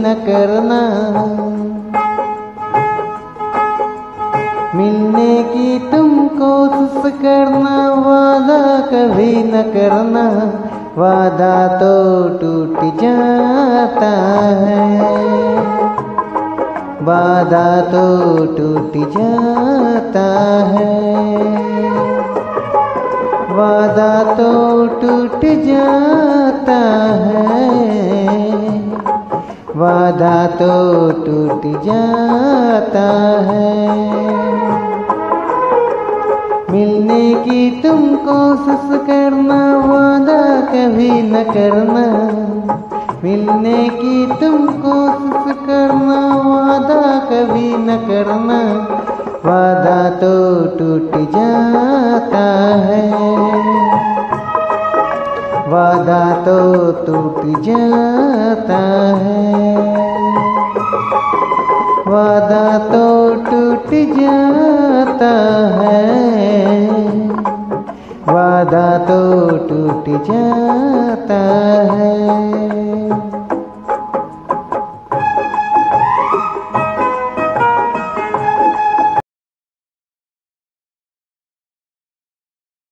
न करना, मिलने की तुम कोशिश करना, वादा कभी न करना, वादा तो टूट जाता है, वादा तो टूट जाता है, वादा तो टूट जाता है, वादा तो टूट जाता है। मिलने की तुम कोशिश करना, वादा कभी न करना, मिलने की तुम कोशिश करना, वादा कभी न करना, वादा तो टूट जाता है, वादा तो टूट जाता है, वादा तो टूट जाता है, वादा तो टूट जाता है।